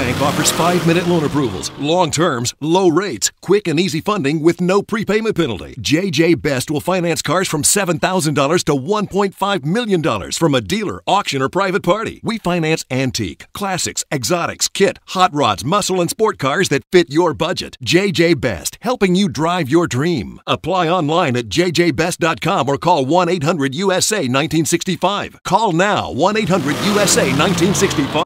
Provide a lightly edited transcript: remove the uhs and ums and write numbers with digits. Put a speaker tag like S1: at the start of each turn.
S1: Bank offers 5-minute loan approvals, long terms, low rates, quick and easy funding with no prepayment penalty. JJ Best will finance cars from $7,000 to $1.5 million from a dealer, auction, or private party. We finance antique, classics, exotics, kit, hot rods, muscle, and sport cars that fit your budget. JJ Best, helping you drive your dream. Apply online at jjbest.com or call 1-800-USA-1965. Call now, 1-800-USA-1965.